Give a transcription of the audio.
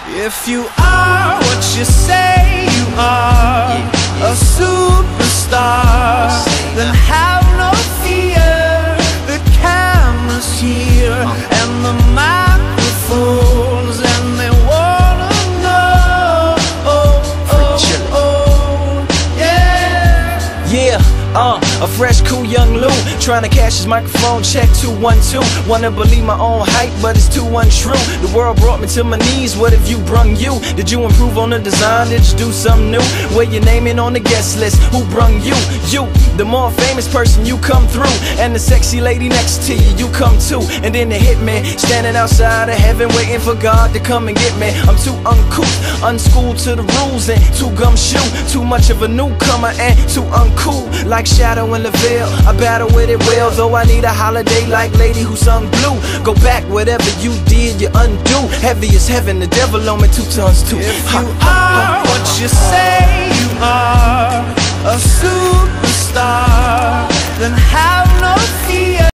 If you are what you say you are, a superstar, then have no fear. The camera's here and the microphones, and they wanna know. Yeah, a fresh, cool young Lou, trying to cash his microphone check 212. Wanna believe my own hype, but it's too untrue. The world brought me to my knees, what have you brung you? Did you improve on the design, did you do something new? Where your name in on the guest list, who brung you? You, the more famous person, you come through. And the sexy lady next to you, you come too. And then the hitman, standing outside of heaven, waiting for God to come and get me. I'm too uncouth, unschooled to the rules, and too gumshoe. Too much of a newcomer and too uncool. Like Shadow in the Veil, I battle with it well, though I need a holiday like Lady who sung Blue. Go back, whatever you did, you undo. Heavy as heaven, the devil on me 2 tons too. If you are what you say you are, a superstar, then have no fear.